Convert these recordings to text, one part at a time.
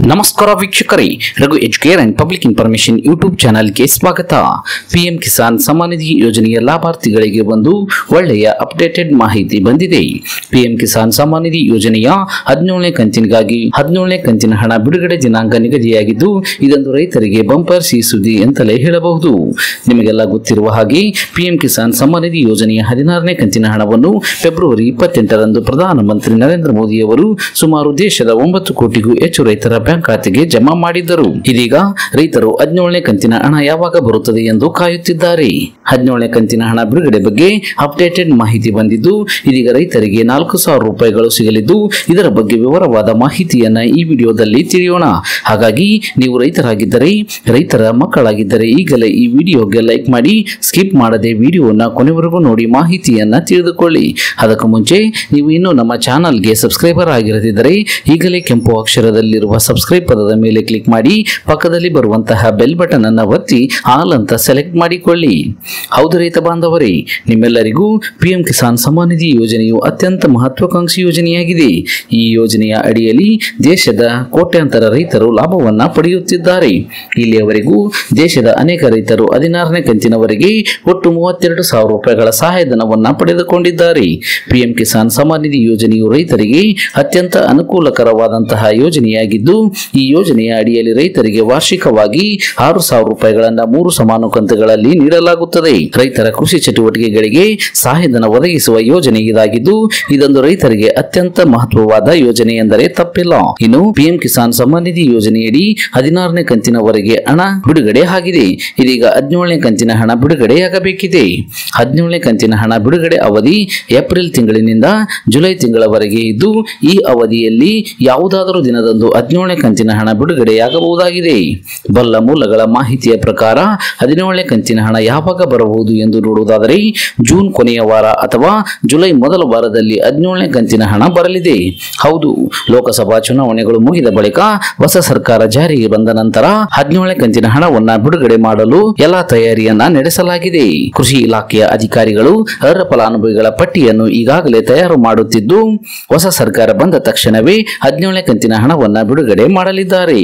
ನಮಸ್ಕಾರ ವೀಕ್ಷಕರೇ, Raghu educare and public information YouTube ಚಾನೆಲ್ಗೆ ಸ್ವಾಗತ. ಪಿಎಂ ಕಿಸಾನ್ ಸಮ್ಮಾನ್ ನಿಧಿ ಯೋಜನೆಯ ಲಾಭಾರ್ಥಿಗಳಿಗೆ ಒಂದು ಒಳ್ಳೆಯ ಅಪ್ಡೇಟೆಡ್ ಮಾಹಿತಿ ಬಂದಿದೆ. ಪಿಎಂ ಕಿಸಾನ್ ಸಮ್ಮಾನ್ ನಿಧಿ ಯೋಜನೆಯ 17ನೇ ಕಂತಿನಗಾಗಿ 17ನೇ ಕಂತಿನ ಹಣ ಬಿಡುಗಡೆ ದಿನಾಂಕ ನಿಗದಿಯಾಗಿದ್ದು, ಇದೊಂದು ರೈತರಿಗೆ ಬಂಪರ್ ಸಿಹಿ ಸುದ್ದಿ ಅಂತಲೇ ಹೇಳಬಹುದು. ನಿಮಗೆಲ್ಲ ಗೊತ್ತಿರುವ ಹಾಗೆ ಪಿಎಂ ಕಿಸಾನ್ ಸಮ್ಮಾನ್ ನಿಧಿ ಯೋಜನೆಯ 16ನೇ ಕಂತಿನ ಹಣವನ್ನು ಫೆಬ್ರವರಿ 28ರಂದು ಪ್ರಧಾನಮಂತ್ರಿ ನರೇಂದ್ರ ಮೋದಿ ಅವರು ಸುಮಾರು ದೇಶದ 9 ಕೋಟಿಗೂ ಹೆಚ್ಚು ರೈತರ ಬ್ಯಾಂಕ್ ಖಾತೆಗೆ ಜಮಾ ಮಾಡಿದ್ದರು. ಇದೀಗ ರೈತರು 17ನೇ ಕಂತಿನ ಹಣ ಯಾವಾಗ ಬರುತ್ತದೆ ಎಂದು ಕಾಯುತ್ತಿದ್ದಾರೆ. 17ನೇ ಕಂತಿನ ಹಣ ಬಿಡುಗಡೆ ಬಗ್ಗೆ ಅಪ್ಡೇಟೆಡ್ ಮಾಹಿತಿ ಬಂದಿದ್ದು, ಇದೀಗ ರೈತರಿಗೆ 4,000 ರೂಪಾಯಿಗಳು ಸಿಗಲಿದ್ದು, ಇದರ ಬಗ್ಗೆ ವಿವರವಾದ ಮಾಹಿತಿಯನ್ನ ಈ ವಿಡಿಯೋದಲ್ಲಿ ತಿಳಿಯೋಣ. ಹಾಗಾಗಿ ನೀವು ರೈತರಾಗಿದ್ದರೆ, ರೈತರ ಮಕ್ಕಳಾಗಿದ್ದರೆ ಈಗಲೇ ಈ ವಿಡಿಯೋಗೆ ಲೈಕ್ ಮಾಡಿ ಸ್ಕಿಪ್ ಮಾಡದೆ ವಿಡಿಯೋನ ಕೊನೆವರೆಗೂ ನೋಡಿ ಮಾಹಿತಿಯನ್ನ ತಿಳಿದುಕೊಳ್ಳಿ. ಅದಕ್ಕೂ ಮುಂಚೆ ನೀವು ಇನ್ನೂ ನಮ್ಮ ಚಾನಲ್ಗೆ ಸಬ್ಸ್ಕ್ರೈಬರ್ ಆಗಿರದಿದ್ದರೆ ಈಗಲೇ ಕೆಂಪು ಅಕ್ಷರದಲ್ಲಿರುವ ಸಬ್ಸ್ಕ್ರೈಬ್ ಪದದ ಮೇಲೆ ಕ್ಲಿಕ್ ಮಾಡಿ ಪಕ್ಕದಲ್ಲಿ ಬರುವಂತಹ ಬೆಲ್ ಬಟನ್ ಅನ್ನು ಒತ್ತಿ ಆಲ್ ಅಂತ ಸೆಲೆಕ್ಟ್ ಮಾಡಿಕೊಳ್ಳಿ. ಹೌದು ರೈತ ಬಾಂಧವರೇ, ನಿಮ್ಮೆಲ್ಲರಿಗೂ ಪಿಎಂ ಕಿಸಾನ್ ಸಮ್ಮಾನ್ ನಿಧಿ ಯೋಜನೆಯು ಅತ್ಯಂತ ಮಹತ್ವಾಕಾಂಕ್ಷಿ ಯೋಜನೆಯಾಗಿದೆ. ಈ ಯೋಜನೆಯ ಅಡಿಯಲ್ಲಿ ದೇಶದ ಕೋಟ್ಯಾಂತರ ರೈತರು ಲಾಭವನ್ನ ಪಡೆಯುತ್ತಿದ್ದಾರೆ. ಇಲ್ಲಿಯವರೆಗೂ ದೇಶದ ಅನೇಕ ರೈತರು 16ನೇ ಕಂತಿನವರೆಗೆ ಒಟ್ಟು 32,000 ರೂಪಾಯಿಗಳ ಸಹಾಯಧನವನ್ನ ಪಡೆದುಕೊಂಡಿದ್ದಾರೆ. ಪಿಎಂ ಕಿಸಾನ್ ಸಮ್ಮಾನ್ ನಿಧಿ ಯೋಜನೆಯು ರೈತರಿಗೆ ಅತ್ಯಂತ ಅನುಕೂಲಕರವಾದಂತಹ ಯೋಜನೆಯಾಗಿದ್ದು, ಈ ಯೋಜನೆಯ ಅಡಿಯಲ್ಲಿ ರೈತರಿಗೆ ವಾರ್ಷಿಕವಾಗಿ 6,000 ರೂಪಾಯಿಗಳನ್ನ 3 ಸಮಾನ ಕಂತುಗಳಲ್ಲಿ ನೀಡಲಾಗುತ್ತದೆ. ರೈತರ ಕೃಷಿ ಚಟುವಟಿಕೆಗಳಿಗೆ ಸಹಾಯಧನ ಒದಗಿಸುವ ಯೋಜನೆ ಇದಾಗಿದ್ದು, ಇದೊಂದು ರೈತರಿಗೆ ಅತ್ಯಂತ ಮಹತ್ವವಾದ ಯೋಜನೆ ಎಂದರೆ ತಪ್ಪಿಲ್ಲ. ಇನ್ನು ಪಿಎಂ ಕಿಸಾನ್ ಸಮ್ಮಾನ್ ನಿಧಿ ಯೋಜನೆಯಡಿ 16ನೇ ಕಂತಿನವರೆಗೆ ಹಣ ಬಿಡುಗಡೆ ಆಗಿದೆ. ಇದೀಗ 17ನೇ ಕಂತಿನ ಹಣ ಬಿಡುಗಡೆಯಾಗಬೇಕಿದೆ. 17ನೇ ಕಂತಿನ ಹಣ ಬಿಡುಗಡೆ ಅವಧಿ ಏಪ್ರಿಲ್ ತಿಂಗಳಿನಿಂದ ಜುಲೈ ತಿಂಗಳವರೆಗೆ ಇದ್ದು, ಈ ಅವಧಿಯಲ್ಲಿ ಯಾವುದಾದರೂ ದಿನದಂದು 17ನೇ ಕಂತಿನ ಹಣ ಬಿಡುಗಡೆಯಾಗಬಹುದಾಗಿದೆ. ಬಲ್ಲ ಮೂಲಗಳ ಮಾಹಿತಿಯ ಪ್ರಕಾರ 17ನೇ ಕಂತಿನ ಹಣ ಯಾವಾಗ ಬರಬಹುದು ಎಂದು ನೋಡುವುದಾದರೆ, ಜೂನ್ ಕೊನೆಯ ವಾರ ಅಥವಾ ಜುಲೈ ಮೊದಲ ವಾರದಲ್ಲಿ 17ನೇ ಕಂತಿನ ಹಣ ಬರಲಿದೆ. ಹೌದು, ಲೋಕಸಭಾ ಚುನಾವಣೆಗಳು ಮುಗಿದ ಬಳಿಕ ಹೊಸ ಸರ್ಕಾರ ಜಾರಿಗೆ ಬಂದ ನಂತರ 17ನೇ ಕಂತಿನ ಹಣವನ್ನ ಬಿಡುಗಡೆ ಮಾಡಲು ಎಲ್ಲಾ ತಯಾರಿಯನ್ನ ನಡೆಸಲಾಗಿದೆ. ಕೃಷಿ ಇಲಾಖೆಯ ಅಧಿಕಾರಿಗಳು ಅರ್ಹ ಫಲಾನುಭವಿಗಳ ಪಟ್ಟಿಯನ್ನು ಈಗಾಗಲೇ ತಯಾರು ಮಾಡುತ್ತಿದ್ದು, ಹೊಸ ಸರ್ಕಾರ ಬಂದ ತಕ್ಷಣವೇ 17ನೇ ಕಂತಿನ ಹಣವನ್ನ ಬಿಡುಗಡೆ ಮಾಡಲಿದ್ದಾರೆ.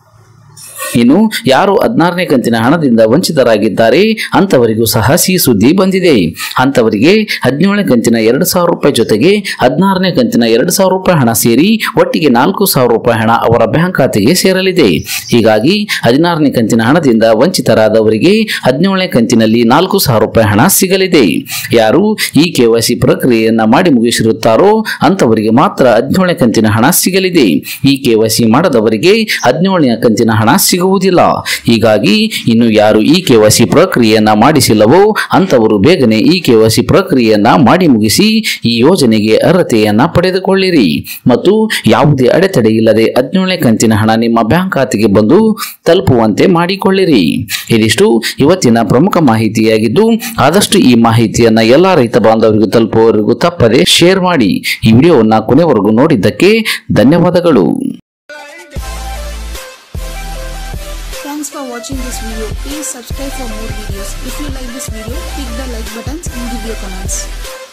ಇನ್ನು ಯಾರು 16ನೇ ಕಂತಿನ ಹಣದಿಂದ ವಂಚಿತರಾಗಿದ್ದಾರೆ ಅಂತವರಿಗೂ ಸಹ ಸಿಹಿ ಸುದ್ದಿ ಬಂದಿದೆ. ಅಂತವರಿಗೆ 17ನೇ ಕಂತಿನ 2,000 ರೂಪಾಯಿ ಜೊತೆಗೆ 16ನೇ ಕಂತಿನ 2,000 ರೂಪಾಯಿ ಹಣ ಸೇರಿ ಒಟ್ಟಿಗೆ 4,000 ರೂಪಾಯಿ ಹಣ ಅವರ ಬ್ಯಾಂಕ್ ಖಾತೆಗೆ ಸೇರಲಿದೆ. ಹೀಗಾಗಿ 16ನೇ ಕಂತಿನ ಹಣದಿಂದ ವಂಚಿತರಾದವರಿಗೆ 17ನೇ ಕಂತಿನಲ್ಲಿ 4,000 ರೂಪಾಯಿ ಹಣ ಸಿಗಲಿದೆ. ಯಾರು ಈ KYC ಪ್ರಕ್ರಿಯೆಯನ್ನ ಮಾಡಿ ಮುಗಿಸಿರುತ್ತಾರೋ ಅಂತವರಿಗೆ ಮಾತ್ರ 17ನೇ ಕಂತಿನ ಹಣ ಸಿಗಲಿದೆ. ಈ KYC ಮಾಡದವರಿಗೆ 17ನೇ ಕಂತಿನ ಹಣ ಸಿಗುವುದಿಲ್ಲ. ಹೀಗಾಗಿ ಇನ್ನು ಯಾರು ಈ KYC ಪ್ರಕ್ರಿಯೆಯನ್ನ ಮಾಡಿಸಿಲ್ಲವೋ ಅಂತವರು ಬೇಗನೆ ಈ KYC ಪ್ರಕ್ರಿಯೆಯನ್ನ ಮಾಡಿ ಮುಗಿಸಿ ಈ ಯೋಜನೆಗೆ ಅರ್ಹತೆಯನ್ನ ಪಡೆದುಕೊಳ್ಳಿರಿ ಮತ್ತು ಯಾವುದೇ ಅಡೆತಡೆ ಇಲ್ಲದೆ 17ನೇ ಕಂತಿನ ಹಣ ನಿಮ್ಮ ಬ್ಯಾಂಕ್ ಖಾತೆಗೆ ಬಂದು ತಲುಪುವಂತೆ ಮಾಡಿಕೊಳ್ಳಿರಿ. ಇದಿಷ್ಟು ಇವತ್ತಿನ ಪ್ರಮುಖ ಮಾಹಿತಿಯಾಗಿದ್ದು, ಆದಷ್ಟು ಈ ಮಾಹಿತಿಯನ್ನ ಎಲ್ಲಾ ರೈತ ಬಾಂಧವರಿಗೂ ತಲುಪುವವರೆಗೂ ತಪ್ಪದೆ ಶೇರ್ ಮಾಡಿ. ಈ ವಿಡಿಯೋವನ್ನ ಕೊನೆವರೆಗೂ ನೋಡಿದ್ದಕ್ಕೆ ಧನ್ಯವಾದಗಳು. Thanks for watching this video. Please subscribe for more videos. If you like this video, click the like buttons and give your comments.